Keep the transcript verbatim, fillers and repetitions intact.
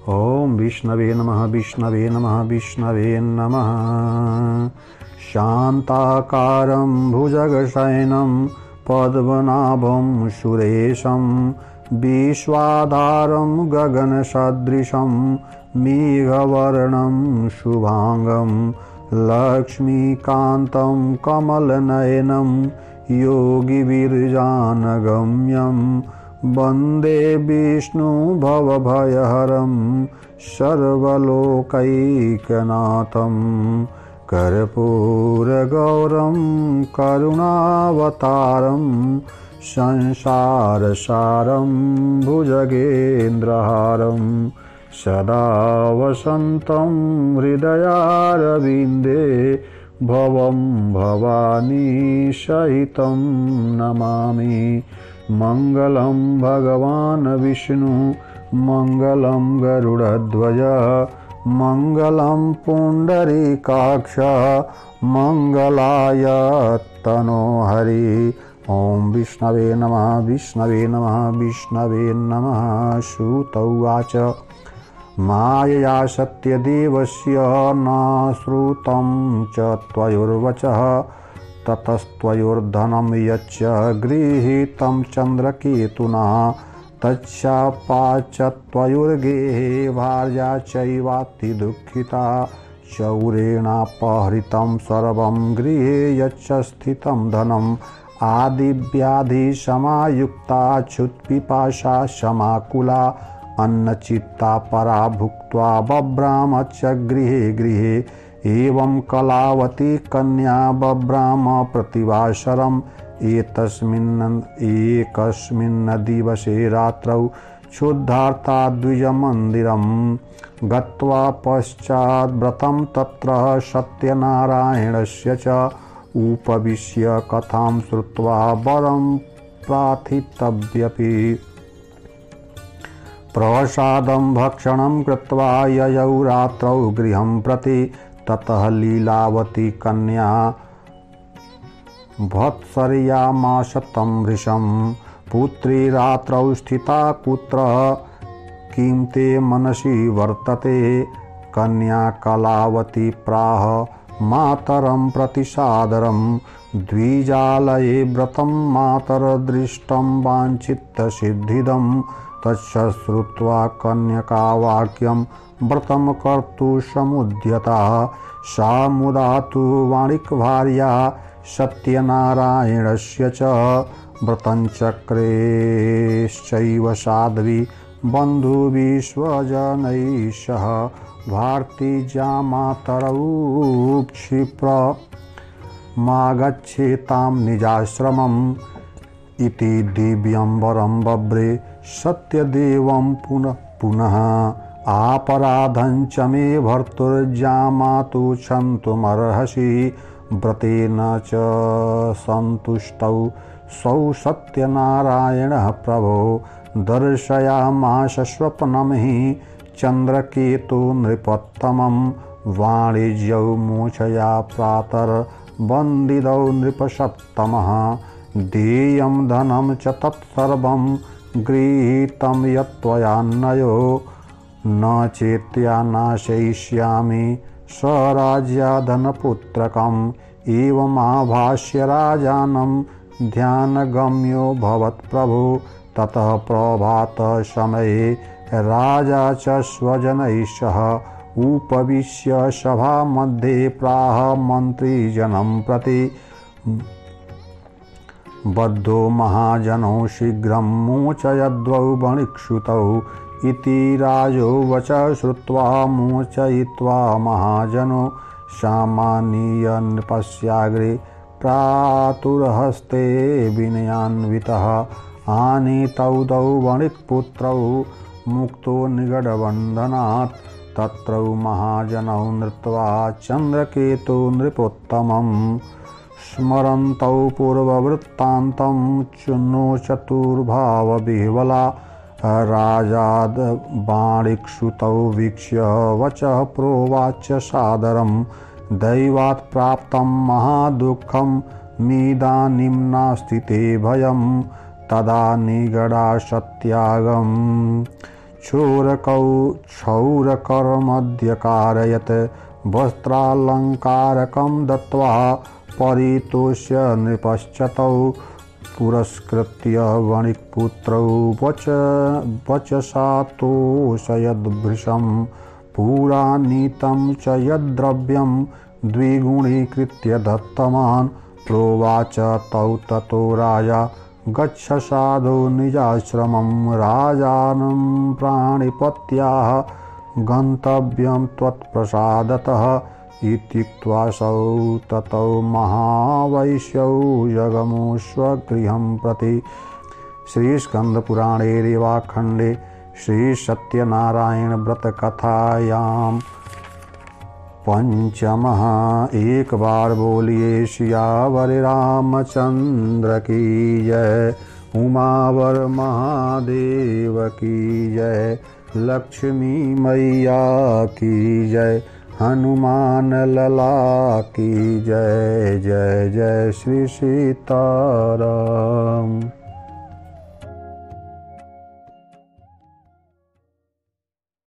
ओम विष्णवे नमः विष्णवे नमः विष्णवे नमः। शान्ताकारं भुजगशयनं पद्मनाभं सुरेशं विश्वाधारं गगनसदृशं मेघवर्णं शुभांगं लक्ष्मीकान्तं कमलनयनं योगिविरजानगम्यं वन्दे विष्णु भवभयहरं सर्वलोकैकनाथं कर्पूरगौरं करुणावतारं संसारसारं भुजगेन्द्रहारं सदा वसन्तं हृदयारविन्दे भवं भवानी सहितं नमामि। मंगलं भगवान् विष्णु मंगलं गरुडध्वज मंगलं पुंडरीकाक्ष मंगलाय तनोहरि। ओम विष्णवे नमः विष्णवे नमः विष्णवे नमः। श्रुत उवाच मायया सत्यदेवस्य न श्रुतं च त्वयोर्वचः ततस्त्वयोर्धनं यच्च गृहीतं चन्द्रकेतुना तच्चापाच्च त्वयोर्गेहे भार्या चैवाति दुःखिता चौरेणापहृतं सर्वं गृहे यच्च स्थितं धनम् आदिव्याधिसमायुक्ता क्षुत्पिपासा समाकुला अन्नचित्ता परा भुक्त्वा बभ्रामच्च गृहे गृहे एवं कलावती कन्या बभ्राम प्रतिवासरम् एतस्मिन् एकस्मिन् दिवसे रात्रौ क्षुद्धार्ता द्विजमन्दिरं गत्वा पश्चात् व्रतं तत्र सत्यनारायणस्य च उपविश्य कथां श्रुत्वा वरं प्रार्थितव्यपि प्रसादं भक्षणं कृत्वा ययौ रात्रौ गृहं प्रति ततः लीलावती कन्या भत्सर्यामास तं वृषं पुत्री रात्रौ स्थिता कुत्र किं ते मनसि वर्तते। कन्या कलावती प्राह मातरं प्रति सादरं द्विजालये व्रतं मातरदृष्टं वाञ्छितसिद्धिदं तच्च श्रुत्वा कन्यका वाक्यं व्रतं कर्तुं समुद्यता सा मुदा तु वाणिकभार्या सत्यनारायणस्य च व्रतं चक्रेश्चैव साध्वी बन्धुभिस्वजनैः सह भारतीजामातरौ क्षिप्रमागच्छेतां निजाश्रमम् इति दिव्यं वरं बभ्रे सत्यदेवं पुनः पुनः आपराधं च मे भर्तुर्जामातु क्षन्तुमर्हसि व्रतेन च सन्तुष्टौ सौ सत्यनारायणः प्रभो दर्शयामास स्वप्नं हि चन्द्रकेतु नृपोत्तमं वाणिज्यौ मोक्षया प्रातर्वन्दितौ नृपसत्तमः देयं धनं च तत्सर्वं गृहीतं यत्त्वयान्नयो न चेत्या नाशयिष्यामि स्वराज्याधनपुत्रकम् एवमाभाष्य राजानं ध्यानगम्यो भवत्प्रभु ततः प्रभातसमये राजा च स्वजनैः सह उपविश्य सभामध्ये प्राह मन्त्रीजनं प्रति बद्धो महाजनौ शीघ्रं मोचयद्वौ वणिक्सुतौ इति राजोवच श्रुत्वा मोचयित्वा महाजनो सामान्य नृपस्याग्रे प्रातुर्हस्ते विनयान्वितः आनीतौ तौ वणिक्पुत्रौ मुक्तो निगडबन्धनात् तत्रौ महाजनौ नृत्वा चन्द्रकेतु नृपोत्तमम् स्मरन्तौ पूर्ववृत्तान्तं चुन्नो चतुर्भावविह्वला राजाद् वाणिक्सुतौ वीक्ष्य वचः प्रोवाच सादरं दैवात् प्राप्तं महादुःखं मीदानीं नास्ति ते भयं तदा निगडा सत्यागं क्षोरकौ क्षौरकर्मद्य कारयत् वस्त्रालङ्कारकं दत्त्वा परितोष्य नृपश्चतौ पुरस्कृत्य वणिक्पुत्रौ वच वचसा तोषयद्भृशं पुरानीतं च यद्द्रव्यं द्विगुणीकृत्य दत्तवान् प्रोवाच तौ ततो राजा गच्छ साधु निजाश्रमं राजानं प्राणिपत्याः गन्तव्यं त्वत्प्रसादतः इत्युक्त्वासौ ततो महावैश्यौ जगमो स्वगृहं प्रति। श्रीस्कंदपुराणे रेवाखण्डे श्रीसत्यनारायणव्रतकथायां पंचमः। एक बार बोलिए सियावर रामचंद्र की जय, उमावर महादेव की जय, लक्ष्मी मैया की जय, हनुमान लला की जय। जय जय श्री सीताराम।